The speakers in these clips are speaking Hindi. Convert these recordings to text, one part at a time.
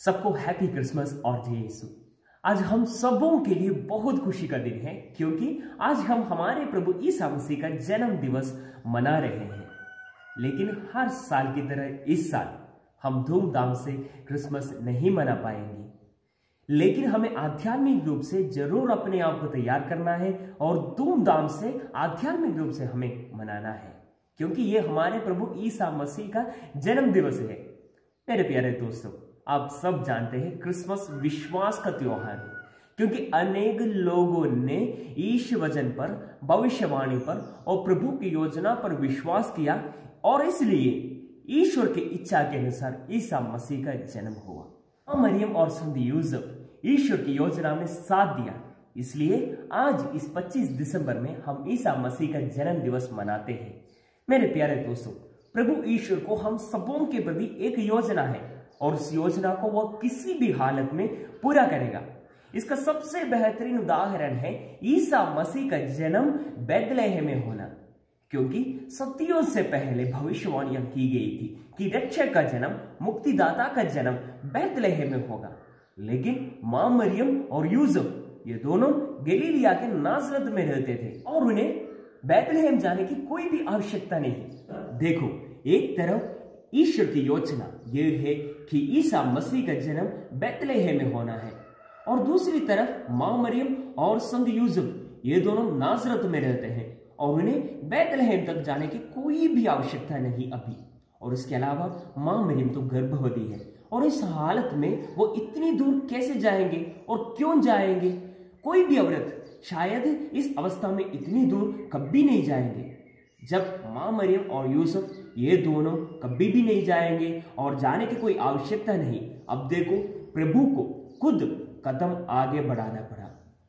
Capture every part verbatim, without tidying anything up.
सबको हैप्पी क्रिसमस और जय यीशु। आज हम सबों के लिए बहुत खुशी का दिन है क्योंकि आज हम हमारे प्रभु ईसा मसीह का जन्म दिवस मना रहे हैं। लेकिन हर साल की तरह इस साल हम धूमधाम से क्रिसमस नहीं मना पाएंगे, लेकिन हमें आध्यात्मिक रूप से जरूर अपने आप को तैयार करना है और धूमधाम से आध्यात्मिक रूप से हमें मनाना है क्योंकि ये हमारे प्रभु ईसा मसीह का जन्म दिवस है। मेरे प्यारे दोस्तों, आप सब जानते हैं क्रिसमस विश्वास का त्योहार है क्योंकि अनेक लोगों ने ईश वचन पर, भविष्यवाणी पर और प्रभु की योजना पर विश्वास किया और इसलिए ईश्वर की इच्छा के अनुसार ईसा मसीह का जन्म हुआ। मरियम और संत यूसुफ ईश्वर की योजना में साथ दिया, इसलिए आज इस पच्चीस दिसंबर में हम ईसा मसीह का जन्म दिवस मनाते हैं। मेरे प्यारे दोस्तों, प्रभु ईश्वर को हम सबों के प्रति एक योजना है और उस योजना को वह किसी भी हालत में पूरा करेगा। इसका सबसे बेहतरीन उदाहरण है ईसा मसीह का जन्म बैतलहम में होना, क्योंकि सदियों से पहले भविष्यवाणियां की गई थी कि रक्षक का जन्म, मुक्तिदाता का जन्म बैतलहम में होगा। लेकिन मां मरियम और यूसुफ ये दोनों गलीलिया के नासरत में रहते थे और उन्हें बैतलहम जाने की कोई भी आवश्यकता नहीं। देखो, एक तरफ ईश्वर की योजना यह है कि ईसा मसीह का जन्म बैतलहम में होना है और दूसरी तरफ मां मरियम और संत यूसुफ ये दोनों नासरत में रहते हैं और उन्हें बैतलहम तक जाने की कोई भी आवश्यकता नहीं अभी। और इसके अलावा मां मरियम तो गर्भवती है और इस हालत में वो इतनी दूर कैसे जाएंगे और क्यों जाएंगे? कोई भी औरत शायद इस अवस्था में इतनी दूर कभी नहीं जाएंगे, जब मां मरियम और यूसुफ ये दोनों कभी भी नहीं जाएंगे और जाने की कोई आवश्यकता नहीं। अब देखो, प्रभु को खुद कदम आगे बढ़ाना पड़ा।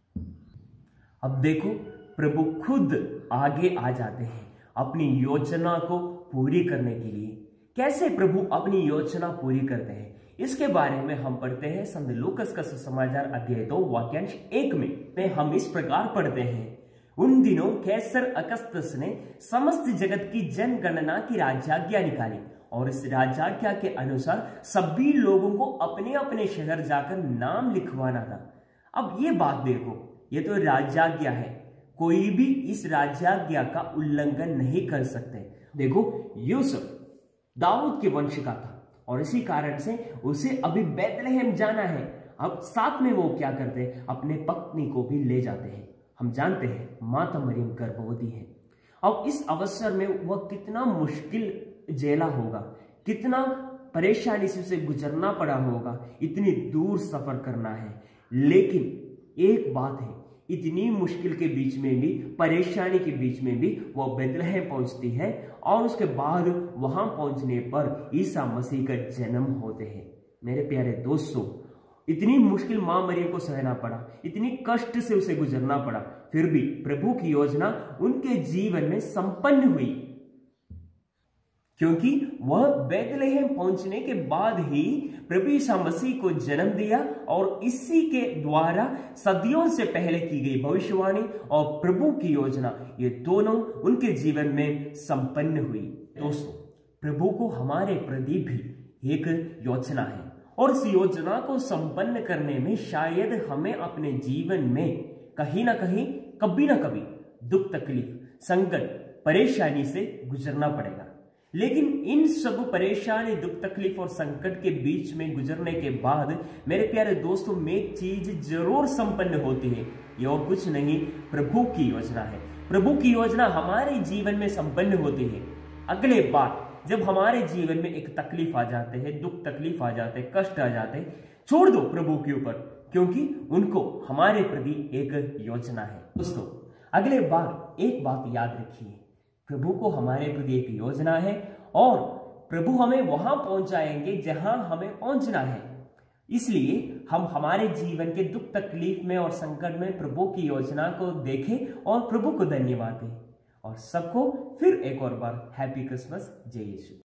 अब देखो, प्रभु खुद आगे आ जाते हैं अपनी योजना को पूरी करने के लिए। कैसे प्रभु अपनी योजना पूरी करते हैं, इसके बारे में हम पढ़ते हैं संत लूकस का सुसमाचार अध्याय दो वाक्यांश एक में, में हम इस प्रकार पढ़ते हैं। उन दिनों कैसर अगस्तस ने समस्त जगत की जनगणना की राजाज्ञा निकाली और इस राजाज्ञा के अनुसार सभी लोगों को अपने अपने शहर जाकर नाम लिखवाना था। अब ये बात देखो, ये तो राजाज्ञा है, कोई भी इस राजाज्ञा का उल्लंघन नहीं कर सकते। देखो, यूसुफ दाऊद के वंश का था और इसी कारण से उसे अभी बैतलहम जाना है। अब साथ में वो क्या करते हैं, अपने पत्नी को भी ले जाते हैं। हम जानते हैं माता मरियम गर्भवती है। अब इस अवसर में वह कितना मुश्किल झेला होगा, कितना परेशानी से उसे गुजरना पड़ा होगा, इतनी दूर सफर करना है। लेकिन एक बात है, इतनी मुश्किल के बीच में भी, परेशानी के बीच में भी वह बैतलहम पहुंचती है और उसके बाद वहां पहुंचने पर ईसा मसीह का जन्म होते हैं। मेरे प्यारे दोस्तों, इतनी मुश्किल मां मरियम को सहना पड़ा, इतनी कष्ट से उसे गुजरना पड़ा, फिर भी प्रभु की योजना उनके जीवन में संपन्न हुई क्योंकि वह बैतलहम पहुंचने के बाद ही प्रभु ईसा मसीह को जन्म दिया और इसी के द्वारा सदियों से पहले की गई भविष्यवाणी और प्रभु की योजना, ये दोनों उनके जीवन में संपन्न हुई। दोस्तों, प्रभु को हमारे प्रति भी एक योजना है और इस योजना को संपन्न करने में शायद हमें अपने जीवन में कहीं ना कहीं, कभी ना कभी दुख, तकलीफ, संकट, परेशानी से गुजरना पड़ेगा। लेकिन इन सब परेशानी, दुख, तकलीफ और संकट के बीच में गुजरने के बाद मेरे प्यारे दोस्तों, में एक चीज जरूर संपन्न होती है। ये और कुछ नहीं, प्रभु की योजना है। प्रभु की योजना हमारे जीवन में संपन्न होती है। अगले बार जब हमारे जीवन में एक तकलीफ आ जाते हैं, दुख तकलीफ आ जाते हैं, कष्ट आ जाते हैं, छोड़ दो प्रभु के ऊपर, क्योंकि उनको हमारे प्रति एक योजना है। दोस्तों, अगले बार एक बात याद रखिए, प्रभु को हमारे प्रति एक योजना है और प्रभु हमें वहां पहुंचाएंगे जहां हमें पहुंचना है। इसलिए हम हमारे जीवन के दुख तकलीफ में और संकट में प्रभु की योजना को देखें और प्रभु को धन्यवाद दें। और सबको फिर एक और बार हैप्पी क्रिसमस, जय यीशु।